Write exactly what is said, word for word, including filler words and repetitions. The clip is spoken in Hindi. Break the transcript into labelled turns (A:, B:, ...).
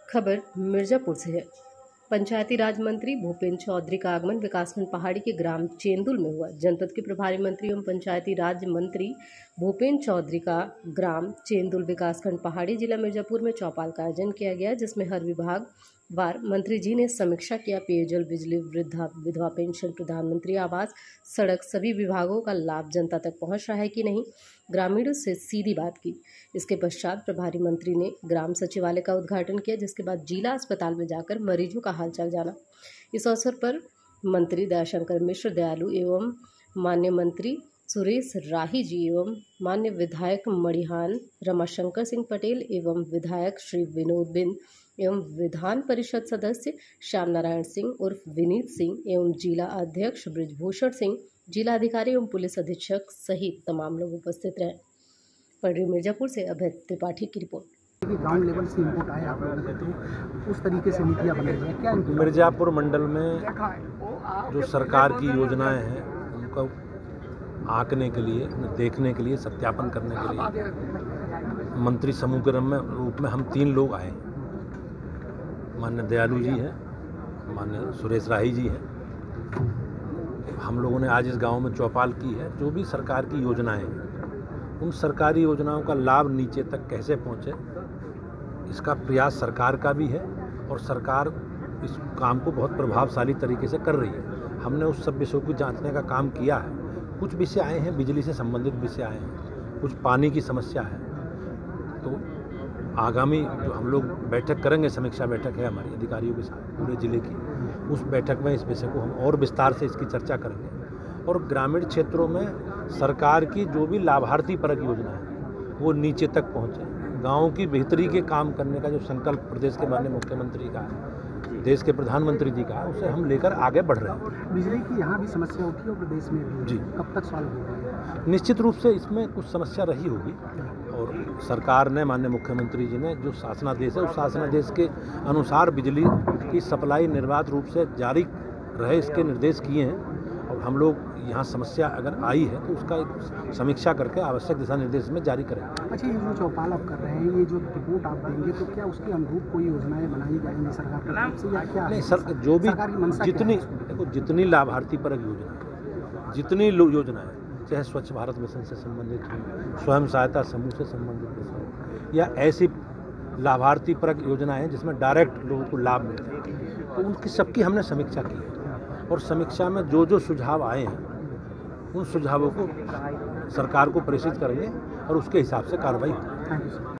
A: खबर मिर्जापुर से है। पंचायती राज मंत्री भूपेंद्र चौधरी का आगमन विकासखंड पहाड़ी के ग्राम चेंदुल में हुआ। जनपद के प्रभारी मंत्री एवं पंचायती राज मंत्री भूपेंद्र चौधरी का ग्राम चेंदुल विकासखंड पहाड़ी जिला मिर्जापुर में चौपाल का आयोजन किया गया, जिसमें हर विभाग वार मंत्री जी ने समीक्षा किया। पेयजल, बिजली, वृद्धा विधवा पेंशन, प्रधानमंत्री आवास, सड़क, सभी विभागों का लाभ जनता तक पहुंच रहा है कि नहीं, ग्रामीणों से सीधी बात की। इसके पश्चात प्रभारी मंत्री ने ग्राम सचिवालय का उद्घाटन किया, जिसके बाद जिला अस्पताल में जाकर मरीजों का हालचाल जाना। इस अवसर पर मंत्री दयाशंकर मिश्र दयालु एवं मान्य मंत्री सुरेश राही जी एवं मान्य विधायक मणिहान रमाशंकर सिंह पटेल एवं विधायक श्री विनोद बिंद एवं विधान परिषद सदस्य श्याम नारायण सिंह उर्फ विनीत सिंह एवं जिला अध्यक्ष ब्रिजभूषण सिंह, जिला अधिकारी एवं पुलिस अधीक्षक सहित तमाम लोग उपस्थित रहे। पडरी मिर्जापुर से अभय त्रिपाठी की रिपोर्ट।
B: ग्राउंड लेवल से इनपुट आए आप लोगों को, तो उस तरीके से नीतियाँ बनाई जाए क्या?
C: मिर्जापुर मंडल में जो सरकार की योजनाएं हैं उनको आंकने के लिए, देखने के लिए, सत्यापन करने के लिए मंत्री समूह के रूप में हम तीन लोग आए। माननीय दयालु जी हैं, माननीय सुरेश राही जी हैं। हम लोगों ने आज इस गांव में चौपाल की है। जो भी सरकार की योजनाएं हैं, उन सरकारी योजनाओं का लाभ नीचे तक कैसे पहुंचे, इसका प्रयास सरकार का भी है और सरकार इस काम को बहुत प्रभावशाली तरीके से कर रही है। हमने उस सब विषयों को जांचने का काम किया है। कुछ विषय आए हैं, बिजली से संबंधित विषय आए हैं, कुछ पानी की समस्या है। तो आगामी जो हम लोग बैठक करेंगे, समीक्षा बैठक है हमारी अधिकारियों के साथ पूरे जिले की, उस बैठक में इस विषय को हम और विस्तार से इसकी चर्चा करेंगे और ग्रामीण क्षेत्रों में सरकार की जो भी लाभार्थी परक योजना है वो नीचे तक पहुँचे। गाँव की बेहतरी के काम करने का जो संकल्प प्रदेश के माननीय मुख्यमंत्री का है, देश के प्रधानमंत्री जी का, उसे हम लेकर आगे बढ़ रहे हैं।
B: बिजली की यहाँ भी समस्या होती है और प्रदेश में भी
C: जी,
B: कब तक सॉल्व होगी?
C: निश्चित रूप से इसमें कुछ समस्या रही होगी और सरकार ने, माननीय मुख्यमंत्री जी ने जो शासनादेश है उस शासनादेश के अनुसार बिजली की सप्लाई निर्बाध रूप से जारी रहे, इसके निर्देश किए हैं। और हम लोग यहाँ समस्या अगर आई है तो उसका एक समीक्षा करके आवश्यक दिशा निर्देश में जारी करेंगे।
B: अच्छा, ये जो चौपाल आप कर रहे हैं, ये जो रिपोर्ट आप देंगे, तो क्या उसके अनुरूप कोई योजनाएं बनाई जाएंगी सरकार की तरफ से या क्या?
C: नहीं सर, जो भी जितनी देखो जितनी लाभार्थी परक योजना, जितनी योजना है, चाहे स्वच्छ भारत मिशन से संबंधित हो, स्वयं सहायता समूह से संबंधित हो, या ऐसी लाभार्थी परक योजनाएं हैं जिसमें डायरेक्ट लोगों को लाभ मिलता है, तो उनकी सबकी हमने समीक्षा की है और समीक्षा में जो जो सुझाव आए हैं उन सुझावों को सरकार को प्रेषित करेंगे और उसके हिसाब से कार्रवाई होगी।